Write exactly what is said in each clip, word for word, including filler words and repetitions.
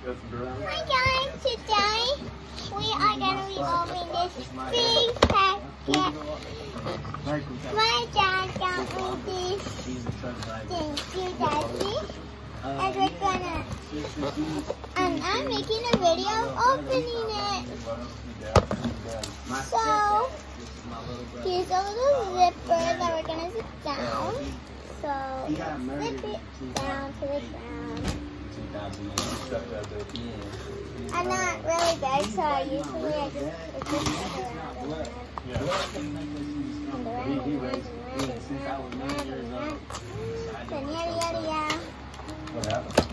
Hi guys, today we are going to be opening this big packet. My dad got me this. Thank you, Daddy. And we're gonna, and I'm making a video opening it. So, here's a little zipper that we're gonna zip down. So, zip it down to the ground. I'm not really big, so usually I just, it's just around and around. And around and around and around and around and around. Then yada yada yada. What happened?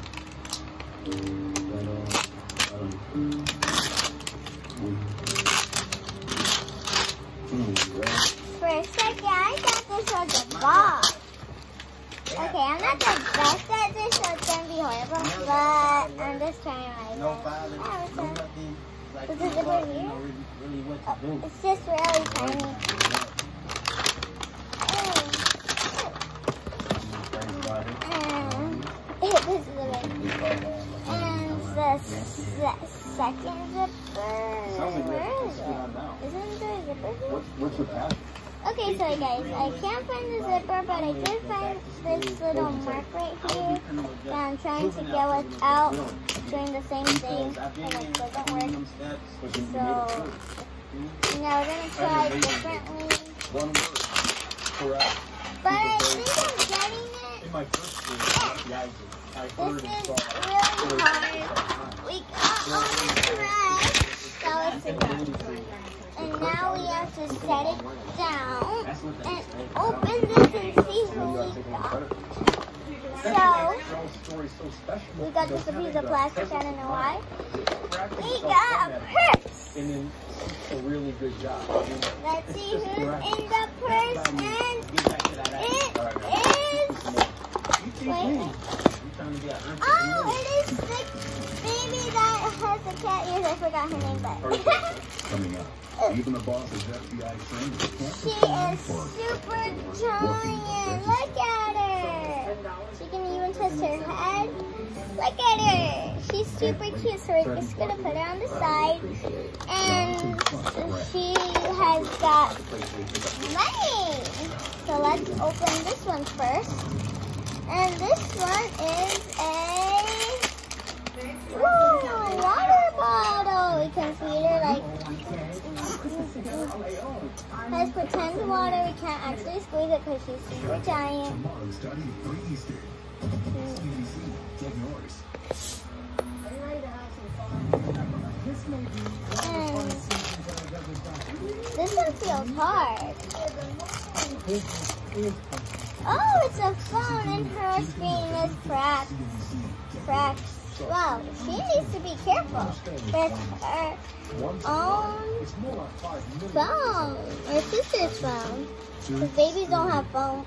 For a second, I thought this was a box. Okay, I'm not the best at this, so it's going to be horrible, but I'm just trying my best. Yeah, this is zipper here. Oh, it's just really tiny. And this is the big. And the se second zipper. Where is it? Isn't there a zipper here? What's the path? Okay, so guys, I can't find the zipper, but I did find this little mark right here that I'm trying to get without doing the same thing, and it doesn't work. So, now we're going to try differently. But I think I'm getting it. Oh, this is really hard. We got all the thread. That was the And now we have to set it down and open this and see who we got. So, we got this a piece of plastic, I don't know why. We got a purse. A really good job. Let's see who's in the purse, and it is... Wait. Oh, it is the baby that has the cat ears. I forgot her name, but... Coming up. Even the boss is F B I trained. She is super giant. Look at her. She can even twist her head. Look at her. She's super cute. So we're just going to put her on the side. And she has got money. So let's open this one first. And this one is a ooh, water bottle. We can feed her like has pretend water. We can't actually squeeze it because she's super giant. And this one feels hard. Oh, it's a phone and her screen is cracked. Cracked. Well, she needs to be careful with her own phone, her sister's phone. Because babies don't have phones.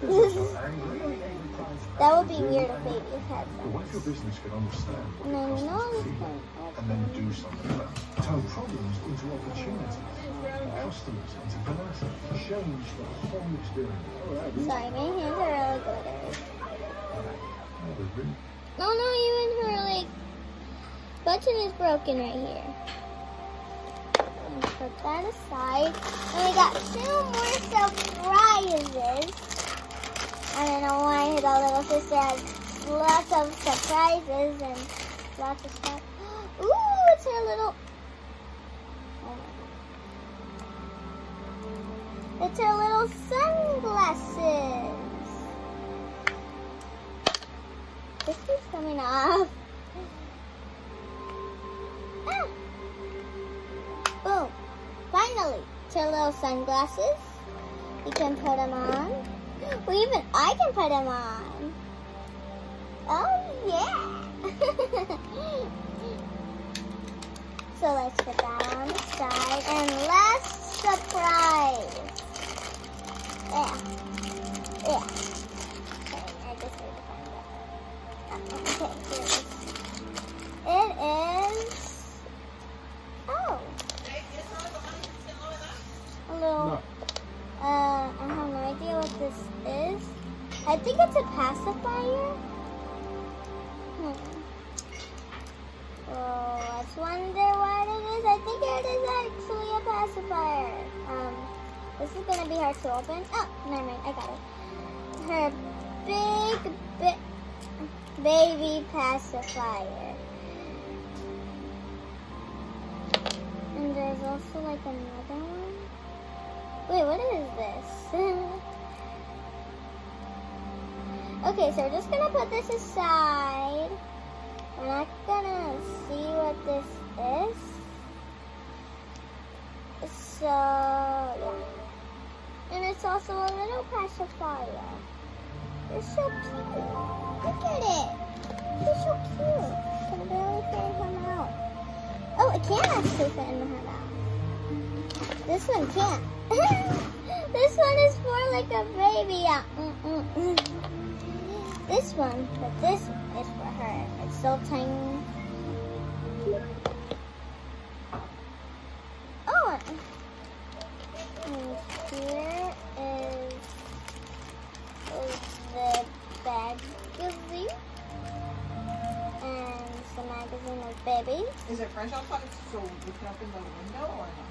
That would be weird if babies had phones. And then you know this one. And then do something about it. Turn problems into opportunities. Customers into commercial. Change the whole experience. Sorry, my hands are really good. No, no, even her like button is broken right here. Put that aside. And we got two more surprises. I don't know why the little sister has lots of surprises and lots of stuff. Ooh, it's her little... Oh, it's her little sunglasses. This is coming off. Ah. Boom. Finally, it's her little sunglasses. You can put them on. Well, even I can put them on. Oh, yeah. So let's put that on the side. And last surprise. Yeah. Yeah. Okay, I just need to find it. Okay, here it is. It is... Oh. A little... Uh, I have no idea what this is. I think it's a pacifier. Hmm. Oh. wonder what it is. I think it is actually a pacifier. Um, this is gonna be hard to open. Oh, never mind, I got it. Her big, big baby pacifier. And there's also like another one. Wait, what is this? Okay, so we're just gonna put this aside. We're not gonna see what this is. So, yeah. And it's also a little pacifier. They're so cute. Look at it. They're so cute. I can barely fit him out. Oh, it can actually fit in her mouth. This one can't. This one is more like a baby. Yeah. Mm-mm. This one, but this is for her. It's so tiny. Oh, and here is, is the magazine, and the magazine of babies. Is it fresh outside, so we can open the window or not?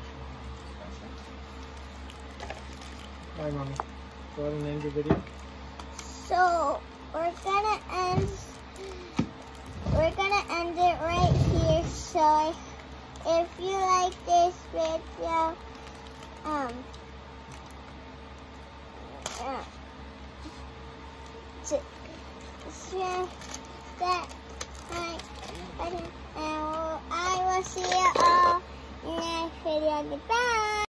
Hi, Mommy. Go ahead and end your video. So we're gonna end. We're gonna end it right here. So if you like this video, um, uh, to share that, like, and I will see you all in the next video. Goodbye.